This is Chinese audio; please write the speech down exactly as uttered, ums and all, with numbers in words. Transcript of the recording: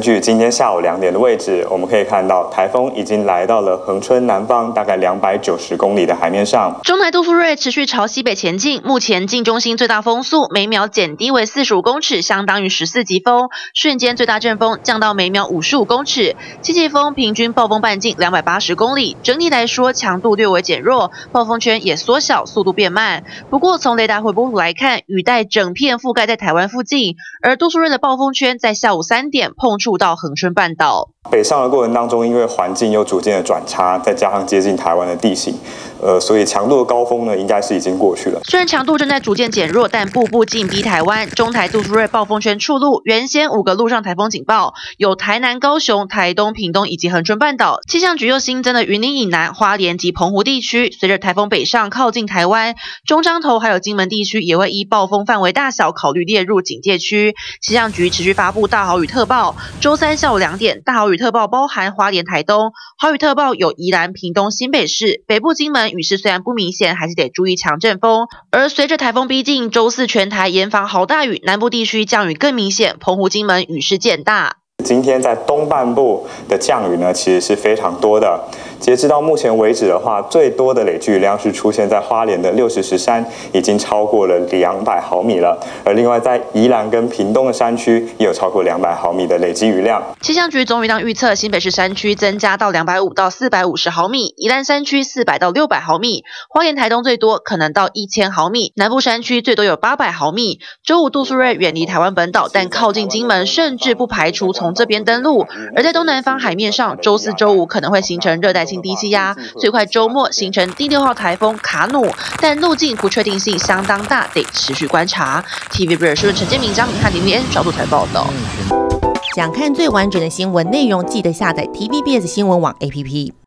据今天下午两点的位置，我们可以看到台风已经来到了恒春南方大概两百九十公里的海面上。 中台杜苏芮持续朝西北前进，目前近中心最大风速每秒减低为四十五公尺，相当于十四级风，瞬间最大阵风降到每秒五十五公尺，七级风平均暴风半径两百八十公里。整体来说，强度略微减弱，暴风圈也缩小，速度变慢。不过从雷达回波图来看，雨带整片覆盖在台湾附近，而杜苏芮的暴风圈在下午三点碰触到恒春半岛。 北上的过程当中，因为环境又逐渐的转差，再加上接近台湾的地形，呃，所以强度的高峰呢，应该是已经过去了。 虽然强度正在逐渐减弱，但步步紧逼台湾。中台杜苏芮暴风圈触路，原先五个陆上台风警报，有台南、高雄、台东、屏东以及恒春半岛。气象局又新增了云林以南、花莲及澎湖地区。随着台风北上靠近台湾，中彰投还有金门地区也会依暴风范围大小考虑列入警戒区。气象局持续发布大豪雨特报。周三下午两点，大豪雨特报包含花莲、台东，豪雨特报有宜兰、屏东、新北市、北部金门。雨势虽然不明显，还是得注意强阵风。而随着台风逼近，周四全台严防豪大雨，南部地区降雨更明显，澎湖、金门雨势渐大。 今天在东半部的降雨呢，其实是非常多的。截至到目前为止的话，最多的累积雨量是出现在花莲的六十石山，已经超过了两百毫米了。而另外在宜兰跟屏东的山区，也有超过两百毫米的累积雨量。 气象局总雨量预测，新北市山区增加到两百五到四百五十毫米，宜兰山区四百到六百毫米，花莲、台东最多可能到一千毫米，南部山区最多有八百毫米。周五杜苏芮远离台湾本岛，但靠近金门，甚至不排除从这边登陆。而在东南方海面上，周四、周五可能会形成热带性低气压，最快周末形成第六号台风卡努，但路径不确定性相当大，得持续观察。T V B 新闻陈建明、张敏汉、林立恩小组台报道。 想看最完整的新闻内容，记得下载 T V B S 新闻网 A P P。